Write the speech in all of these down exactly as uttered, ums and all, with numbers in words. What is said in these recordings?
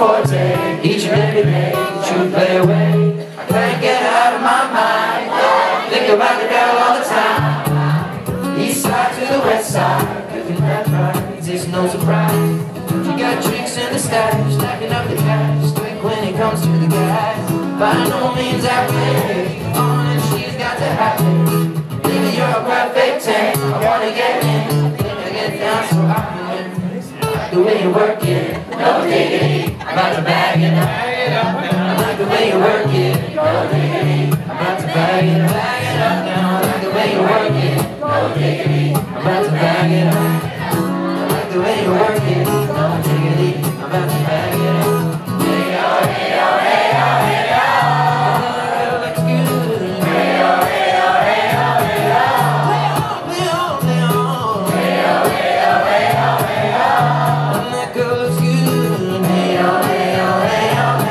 forte. Each and every day, true play away. I can't get out of my mind. Think about the girl all the time. East side to the west side, cooking that fries, it's no surprise. She got tricks in the stash, stacking up the cash, quick when it comes to the gas. By no means average, on and she's got to have it. Baby, you're a perfect ten, I wanna get in, think I get down so I can win. The way you work it, no diggity, I'm about to bag it up. I like the way you work it, no diggity, I'm about to bag it up. Bag it up now, I like the way you work it, no diggity, I'm about to bag it up. I like the way you work it, no diggity, I'm about to bag it up. Hey oh, hey oh, hey oh, hey oh, looks good. Hey oh, hey oh, hey oh, hey oh, hey oh, hey oh, hey oh, hey oh, hey oh, hey oh, and that girl looks good. Hey oh, hey oh, hey oh,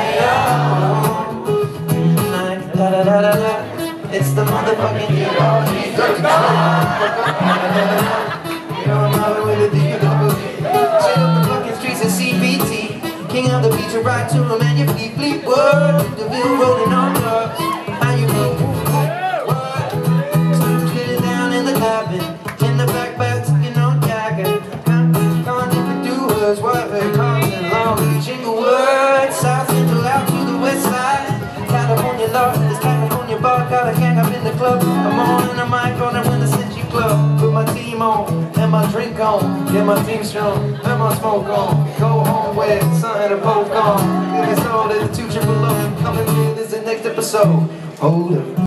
hey oh, da da da da da. It's the motherfucking deal. Oh, she's got to you know I'm out with the deal. Straight up the fucking streets of C B T. King of the beach, you ride to him and you fleet, fleet, word. The bill rolling on drugs. How you move, what? Snoop sitting down in the cabin, in the backpack, sticking on jacket. Gone different doers, what they call it, Long Beach, Inglewood, South Central out to the west side. California love, this California bar, got a gang up in the club. I'm on the mic on the Winter Century Club. Put my team on, and my drink on, get my team strong, and my smoke on. Go home with something to poke on. Get it sold at the two triple O. Coming in, this is the next episode. Hold up.